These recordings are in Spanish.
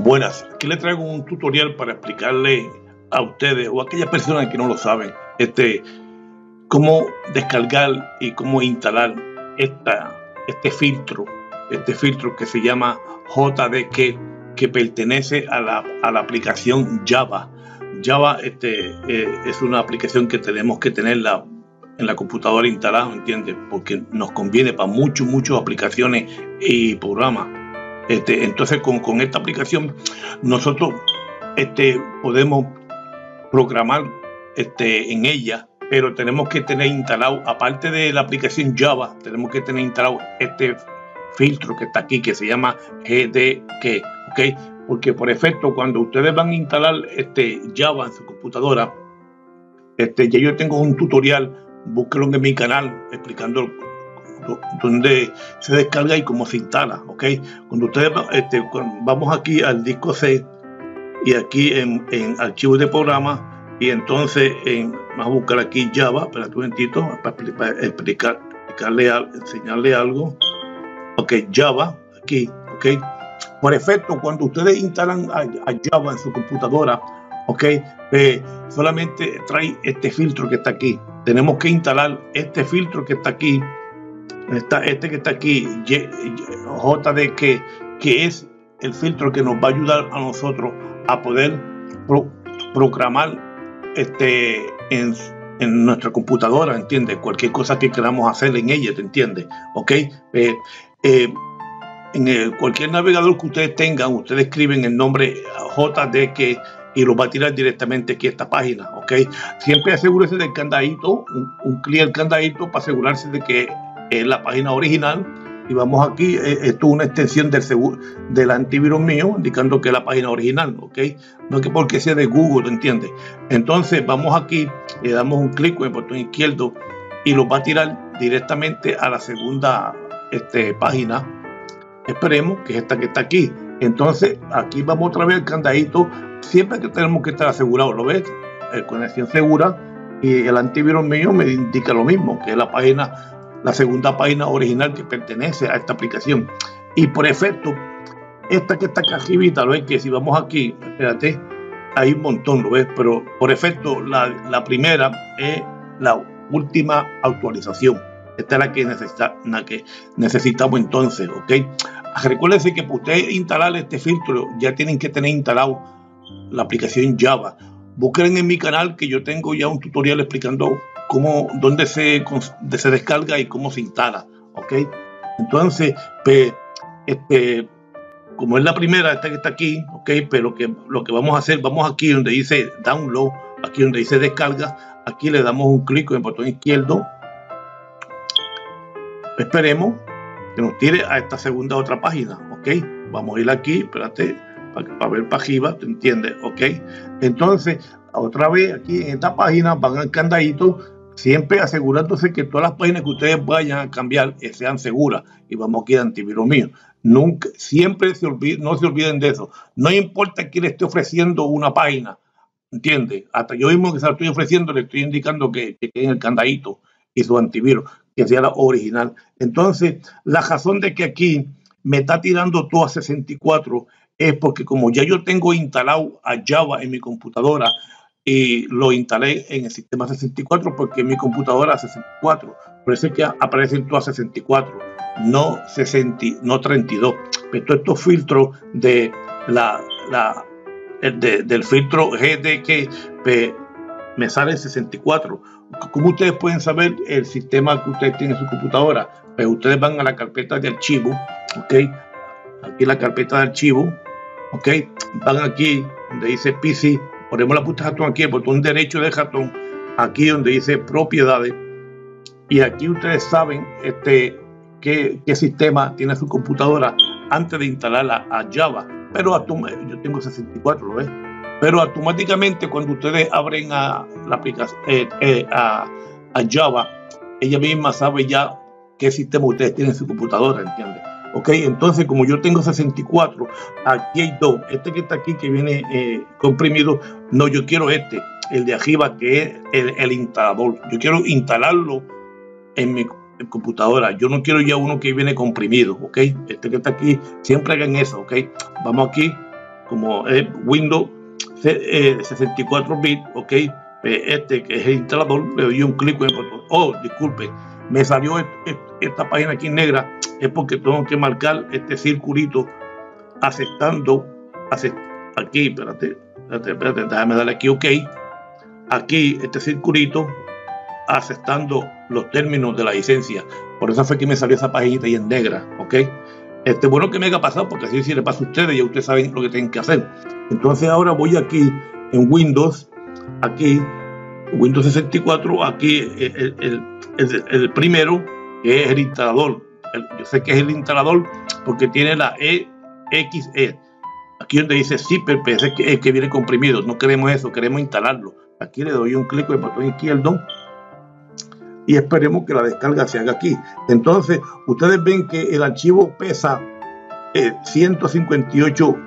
Buenas, aquí le traigo un tutorial para explicarle a ustedes o a aquellas personas que no lo saben, cómo descargar y cómo instalar este filtro que se llama JDK, que pertenece a la aplicación Java. Java es una aplicación que tenemos que tenerla en la computadora instalada, ¿entiendes? Porque nos conviene para muchas aplicaciones y programas. Entonces con esta aplicación nosotros podemos programar en ella, pero tenemos que tener instalado, aparte de la aplicación Java, tenemos que tener instalado este filtro que está aquí, que se llama JDK, ¿ok? Porque por efecto, cuando ustedes van a instalar Java en su computadora, ya yo tengo un tutorial, búsquenlo en mi canal explicando donde se descarga y cómo se instala, ¿ok? Cuando ustedes vamos aquí al disco C y aquí en archivos de programa, y entonces vamos a buscar aquí Java, espérate un momentito para enseñarle algo. Ok, Java, aquí, ok. Por efecto, cuando ustedes instalan a Java en su computadora, ok, solamente trae este filtro que está aquí. Tenemos que instalar este filtro que está aquí, que está aquí, JDK, que es el filtro que nos va a ayudar a nosotros a poder programar en nuestra computadora, ¿entiendes? Cualquier cosa que queramos hacer en ella, ¿te entiendes? ¿Ok? En cualquier navegador que ustedes tengan, ustedes escriben el nombre JDK y lo va a tirar directamente aquí a esta página, ¿ok? Siempre asegúrese del candadito, un clic al candadito para asegurarse de que es la página original. Y vamos aquí, esto es una extensión del antivirus mío, indicando que es la página original, ¿ok? No que porque sea de Google, ¿entiendes? Entonces vamos aquí, le damos un clic con el botón izquierdo y lo va a tirar directamente a la segunda página. Esperemos que es esta que está aquí. Entonces aquí vamos otra vez al candadito, siempre que tenemos que estar asegurados, ¿lo ves? Conexión segura, y el antivirus mío me indica lo mismo, que es la segunda página original que pertenece a esta aplicación. Y por efecto, esta que está acá arribita, lo ves que si vamos aquí, espérate, hay un montón, lo ves, pero por efecto la primera es la última actualización. Esta es la que necesitamos entonces, ¿ok? Recuérdense que para ustedes instalar este filtro ya tienen que tener instalado la aplicación Java. Busquen en mi canal que yo tengo ya un tutorial explicando dónde se descarga y cómo se instala, ¿ok? Entonces, como es la primera, que está aquí, ¿ok? Pero lo que vamos a hacer, vamos aquí donde dice download, aquí donde dice descarga, aquí le damos un clic con el botón izquierdo. Esperemos que nos tire a esta segunda otra página, ¿ok? Vamos a ir aquí, espérate, para ver para arriba, ¿te entiendes? ¿Ok? Entonces, otra vez aquí en esta página van al candadito, siempre asegurándose que todas las páginas que ustedes vayan a cambiar sean seguras. Y vamos aquí a antivirus mío. Nunca, siempre no se olviden de eso. No importa quién le esté ofreciendo una página, ¿entiendes? Hasta yo mismo que se la estoy ofreciendo, le estoy indicando que en el candadito y su antivirus, que sea la original. Entonces, la razón de que aquí me está tirando todo a 64 es porque como ya yo tengo instalado a Java en mi computadora y lo instalé en el sistema 64 porque en mi computadora 64, por eso es que aparecen todas 64, no 32. Pero estos filtros del filtro GDK me sale 64. ¿Cómo ustedes pueden saber el sistema que ustedes tienen en su computadora? Pues ustedes van a la carpeta de archivo, ¿ok? Aquí la carpeta de archivo, ¿ok? Van aquí donde dice PC, ponemos la punta de ratón aquí, el botón derecho del ratón, aquí donde dice propiedades, y aquí ustedes saben qué sistema tiene su computadora antes de instalarla a Java. Pero yo tengo 64, ¿lo ves? Pero automáticamente cuando ustedes abren a la aplicación a Java, ella misma sabe ya qué sistema ustedes tienen en su computadora, ¿entiendes? Ok, entonces como yo tengo 64, aquí hay dos. Que está aquí que viene comprimido, no, yo quiero el de arriba, que es el instalador. Yo quiero instalarlo en mi computadora. Yo no quiero ya uno que viene comprimido, ok. Que está aquí, siempre hagan eso, ok. Vamos aquí como es Windows 64 bits, ok, que es el instalador, le doy un clic en el botón. Oh, disculpe, me salió esta página aquí negra, es porque tengo que marcar este circulito aceptando, aquí, espérate, déjame darle aquí ok, aquí este circulito aceptando los términos de la licencia. Por eso fue que me salió esa página ahí en negra, ok. Bueno que me haya pasado, porque así si le pasa a ustedes, ya ustedes saben lo que tienen que hacer. Entonces ahora voy aquí en Windows, aquí Windows 64, aquí el primero, que es el instalador. Yo sé que es el instalador porque tiene la EXE. Aquí donde dice zipper, es que viene comprimido. No queremos eso, queremos instalarlo. Aquí le doy un clic con el botón izquierdo y esperemos que la descarga se haga aquí. Entonces ustedes ven que el archivo pesa 158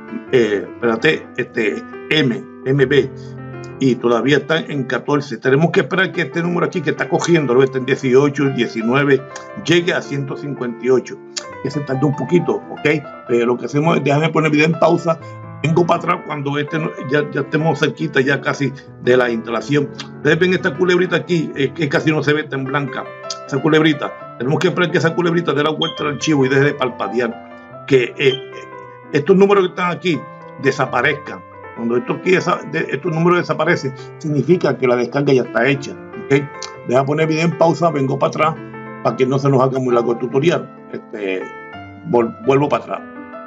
MB y todavía está en 14. Tenemos que esperar que este número aquí que está cogiendo, lo está en 18, 19, llegue a 158, que se tarda un poquito, ok. Pero lo que hacemos es, déjame poner el video en pausa, vengo para atrás cuando ya estemos cerquita ya casi de la instalación. Ustedes ven esta culebrita aquí, que casi no se ve tan blanca, esa culebrita. Tenemos que esperar que esa culebrita dé la vuelta al archivo y deje de parpadear, que estos números que están aquí desaparezcan. Cuando estos números desaparecen, significa que la descarga ya está hecha, ¿okay? Deja poner el video en pausa, vengo para atrás para que no se nos haga muy largo el tutorial. Vuelvo para atrás.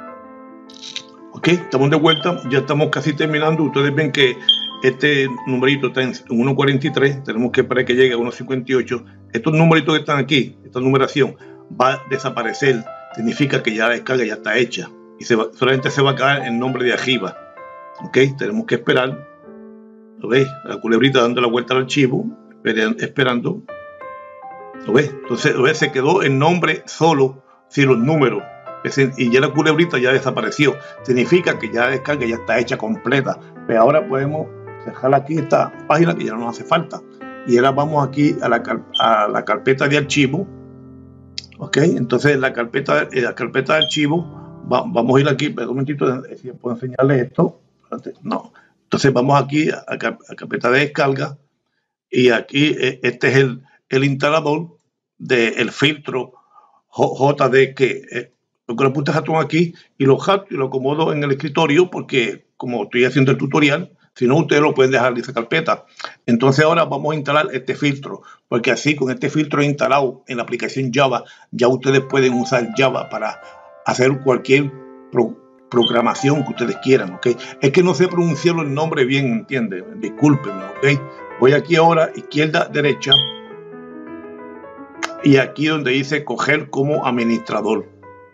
Ok, estamos de vuelta, ya estamos casi terminando. Ustedes ven que este numerito está en 1.43, tenemos que esperar que llegue a 1.58. Estos numeritos que están aquí, esta numeración va a desaparecer, significa que ya la descarga ya está hecha y solamente se va a quedar el nombre de arriba. Ok, tenemos que esperar. ¿Lo veis? La culebrita dando la vuelta al archivo, esperando. ¿Lo ves? Entonces, ¿lo ves? Se quedó el nombre solo sin los números. Y ya la culebrita ya desapareció. Significa que ya la descarga ya está hecha completa. Pero ahora podemos dejar aquí esta página que ya no nos hace falta. Y ahora vamos aquí a la carpeta de archivo. Ok, entonces la carpeta de archivo, vamos a ir aquí, pero un momentito, si puedo enseñarles esto. No. Entonces vamos aquí a carpeta de descarga. Y aquí este es el instalador del filtro JD que lo que lo puse ratón aquí y lo acomodo en el escritorio porque como estoy haciendo el tutorial, si no ustedes lo pueden dejar en esa carpeta. Entonces ahora vamos a instalar este filtro, porque así con este filtro instalado en la aplicación Java, ya ustedes pueden usar Java para hacer cualquier programación que ustedes quieran, ¿ok? Es que no sé pronunciar el nombre bien, ¿entienden? Discúlpenme, ¿ok? Voy aquí ahora, izquierda, derecha, y aquí donde dice coger como administrador.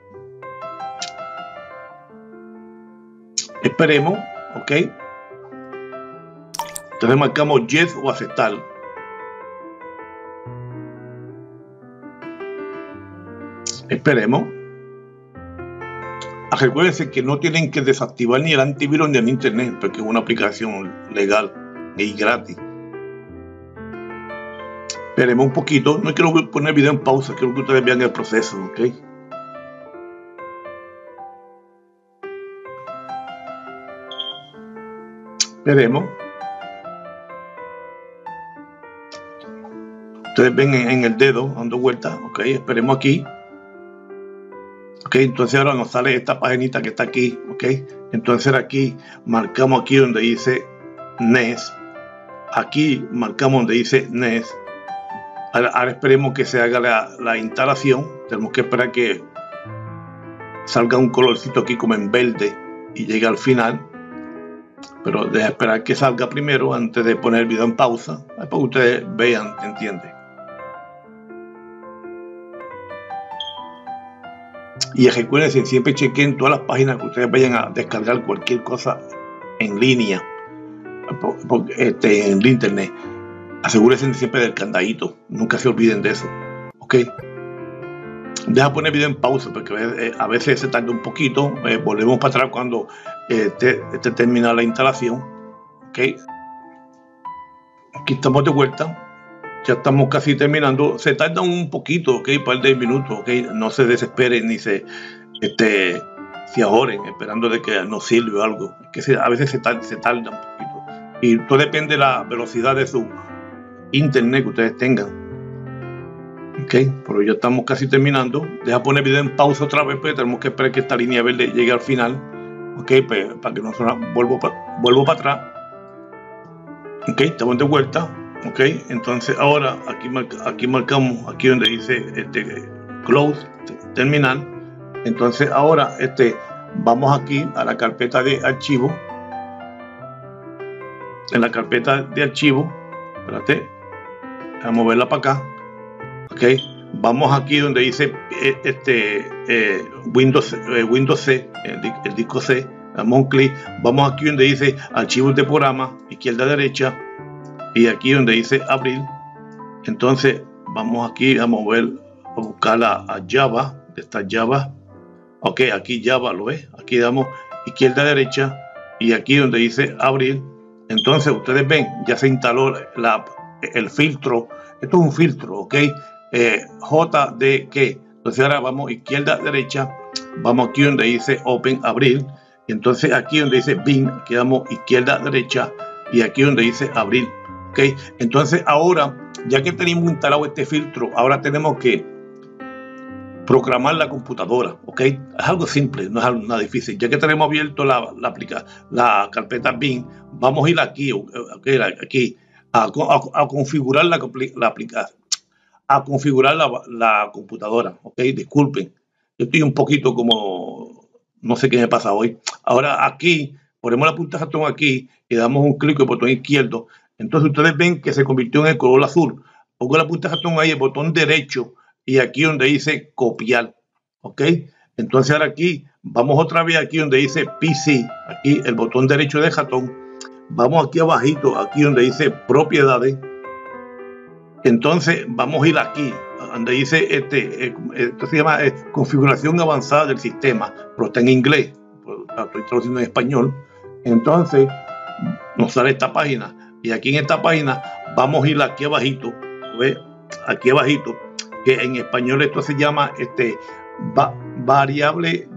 Esperemos, ok. Entonces marcamos yes o aceptar. Esperemos. Recuerden que no tienen que desactivar ni el antivirus ni el internet, porque es una aplicación legal y gratis. Esperemos un poquito. No quiero poner el video en pausa, quiero que ustedes vean el proceso, ok. Esperemos. Ustedes ven en el dedo dando vueltas, ok. Esperemos aquí. Ok, entonces ahora nos sale esta paginita que está aquí, ok. Entonces aquí marcamos aquí donde dice NES. Aquí marcamos donde dice NES. Ahora esperemos que se haga la instalación. Tenemos que esperar que salga un colorcito aquí como en verde y llegue al final. Pero deja esperar que salga primero antes de poner el video en pausa, para que ustedes vean, ¿entienden? Y recuerden, siempre chequen todas las páginas que ustedes vayan a descargar cualquier cosa en línea, en internet. Asegúrense siempre del candadito, nunca se olviden de eso, ok. Deja poner el video en pausa porque a veces se tarda un poquito. Volvemos para atrás cuando termina la instalación, ok. Aquí estamos de vuelta, ya estamos casi terminando. Se tarda un poquito, ok, un par de minutos, ok. No se desesperen ni se se ahoren esperando de que nos sirva algo. Es que a veces se tarda un poquito. Y todo depende de la velocidad de su internet que ustedes tengan. Ok, pero ya estamos casi terminando. Deja poner el video en pausa otra vez, porque tenemos que esperar que esta línea verde llegue al final. Ok, pues, para que no vuelvo para atrás. Ok, estamos de vuelta. Ok, entonces ahora aquí marcamos aquí donde dice close, terminar. Entonces ahora vamos aquí a la carpeta de archivo. En la carpeta de archivo, espérate, vamos a moverla para acá. Ok, vamos aquí donde dice Windows C, el disco C, damos un clic, vamos aquí donde dice archivos de programa, izquierda derecha, y aquí donde dice abrir. Entonces vamos aquí a buscar a Java, de esta Java. Ok, aquí Java, ¿lo ves? Aquí damos izquierda derecha y aquí donde dice abrir. Entonces ustedes ven, ya se instaló el filtro. Esto es un filtro, ok, JDK. Entonces ahora vamos izquierda derecha, vamos aquí donde dice open, abrir. Entonces aquí donde dice bin, aquí damos izquierda derecha y aquí donde dice abrir. Ok, entonces ahora, ya que tenemos instalado este filtro, ahora tenemos que programar la computadora. Ok, es algo simple, no es algo nada difícil. Ya que tenemos abierto la carpeta bin, vamos a ir aquí, aquí a configurar la aplicación, a configurar la computadora. Ok, disculpen, yo estoy un poquito como no sé qué me pasa hoy. Ahora aquí ponemos la punta de ratón aquí y damos un clic en el botón izquierdo. Entonces ustedes ven que se convirtió en el color azul. Pongo la punta de ratón ahí, el botón derecho y aquí donde dice copiar. Ok, entonces ahora aquí vamos otra vez aquí donde dice PC, aquí el botón derecho de ratón. Vamos aquí abajito, aquí donde dice propiedades. Entonces vamos a ir aquí donde dice esto se llama configuración avanzada del sistema, pero está en inglés, lo estoy traduciendo en español. Entonces nos sale esta página y aquí en esta página vamos a ir aquí abajito, ¿ves? Aquí abajito, que en español esto se llama variable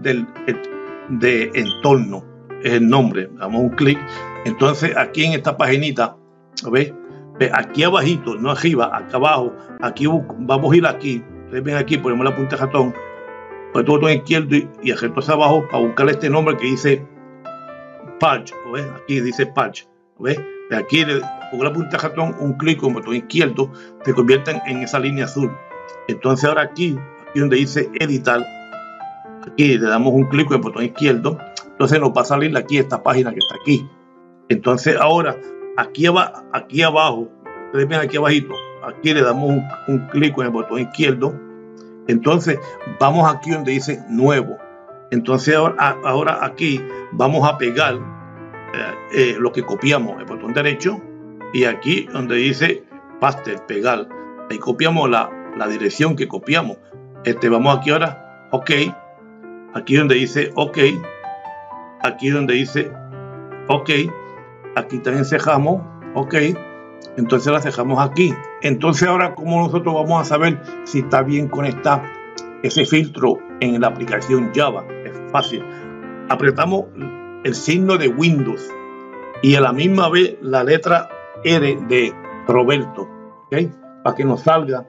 de entorno, es el nombre. Damos un clic. Entonces aquí en esta paginita, ¿ves? Aquí abajito, no arriba, acá abajo, aquí vamos a ir aquí. Ustedes ven aquí, ponemos la punta de ratón, pues todo botón izquierdo y hacia abajo para buscar este nombre que dice patch. ¿Ves? Aquí dice patch. ¿Ves? De aquí le pongo la punta de ratón, un clic con el botón izquierdo, se convierten en esa línea azul. Entonces ahora aquí donde dice editar, aquí le damos un clic con el botón izquierdo, entonces nos va a salir aquí esta página que está aquí. Entonces ahora aquí abajo, ustedes ven aquí abajito, aquí le damos un clic con el botón izquierdo. Entonces vamos aquí donde dice nuevo. Entonces ahora aquí vamos a pegar lo que copiamos, el botón derecho, y aquí donde dice paste, pegar, ahí copiamos la dirección que copiamos. Vamos aquí ahora, ok, aquí donde dice ok, aquí donde dice ok, aquí también cejamos, ok, entonces la cejamos aquí. Entonces ahora, ¿cómo nosotros vamos a saber si está bien conectado ese filtro en la aplicación Java? Es fácil, apretamos el signo de Windows y a la misma vez la letra R de Roberto, ¿ok? Para que nos salga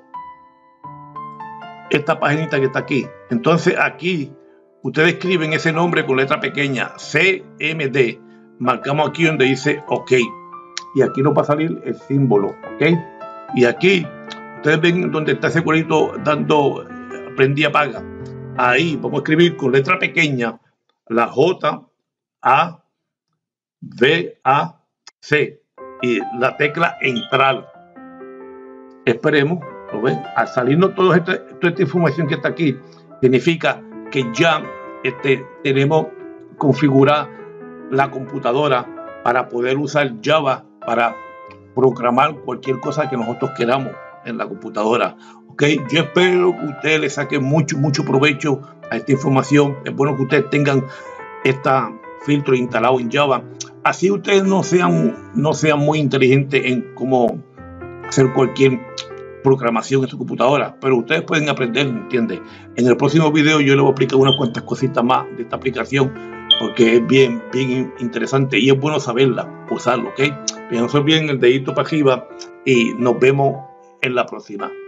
esta paginita que está aquí. Entonces aquí ustedes escriben ese nombre con letra pequeña, CMD, marcamos aquí donde dice OK y aquí nos va a salir el símbolo, ¿ok? Y aquí ustedes ven donde está ese cuadrito dando prendí apaga, ahí vamos a escribir con letra pequeña la J A V A C y la tecla entrar. Esperemos, ¿lo ven? Al salirnos toda esta información que está aquí, significa que ya tenemos configurada la computadora para poder usar Java para programar cualquier cosa que nosotros queramos en la computadora. ¿Ok? Yo espero que ustedes le saquen mucho provecho a esta información. Es bueno que ustedes tengan este filtro instalado en Java. Así ustedes no sean muy inteligentes en cómo hacer cualquier programación en su computadora, pero ustedes pueden aprender, ¿entiendes? En el próximo video yo les voy a explicar unas cuantas cositas más de esta aplicación, porque es bien interesante y es bueno saberla, usarlo, ¿ok? Bien, no se olviden el dedito para arriba y nos vemos en la próxima.